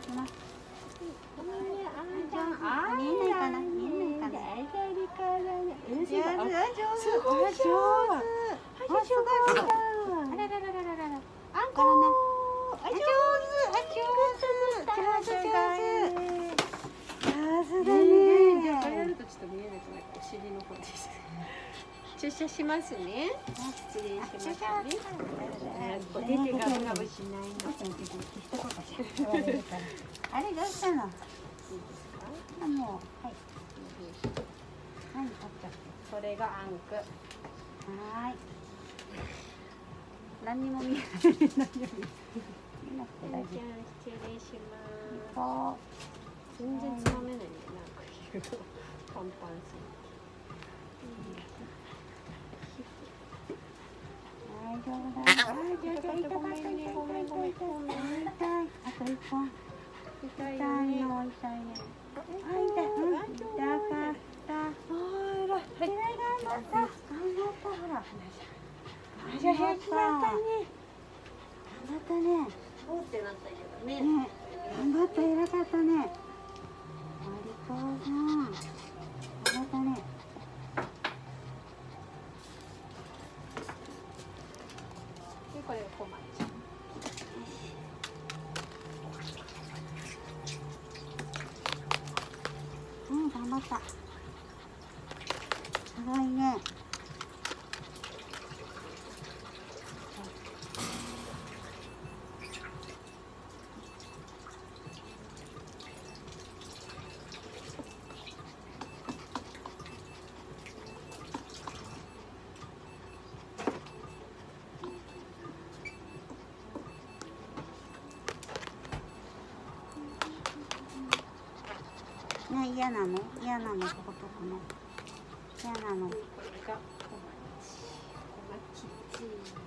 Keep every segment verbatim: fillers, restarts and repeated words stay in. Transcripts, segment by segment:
きます。 ごめんね、あーちゃん、 あ、見えないかな、見えないかな。 左からね、 上手、上手、上手。 すごい上手。 あ、すごい。あららららららら。 あんこあ、上手、あ、上手、上手、上手。さすがね。 じゃあ、やるとちょっと見えなくなって、お尻の方です。注射しますね。失礼しますね。お手手ガブガブしないの。 あれどうしたの？ いいですか？ あ、もう、はい。何買っちゃって。 それがあんく。 はーい。何にも見えない。何にも見えなくて大丈夫。 失礼します。 そう。 全然つまめないんだよ、なんか言うと。パンパンする。 大丈夫だ。あ、ちょっと痛かった、 ごめんね、ごめん、ごめん、ごめん。 痛い。あと一本。 痛い痛よね。 いの、痛いね。あ、痛い。うん、痛かった。 あら、はい。 頑張った。頑張った、ほら。 じゃあ、平気だったね。 頑張ったね。 おーってなったけどね。 ね、頑張った、偉かったね。マリコさん。頑張ったね。 で、これが小町。 うん、頑張った。すごいね。ね、嫌なの？嫌なの、こことこの。嫌なの。 これが小町。小町チー。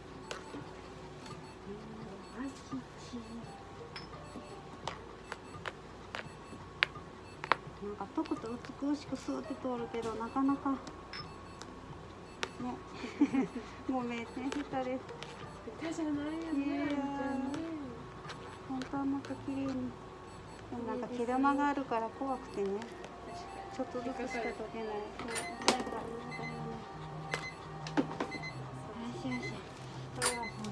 小町チー。 なんかとこと美しくスーって通るけど、なかなか。ね。ごめんね、下です。 下じゃないよね。 本当はもっと綺麗に。でもなんか毛玉があるから怖くてね。ちょっとずつしか溶けない。そう、なんか。よしよし。これはそうそう。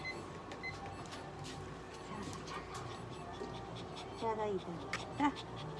さあ、ちゃん。ちゃがいいから。あ。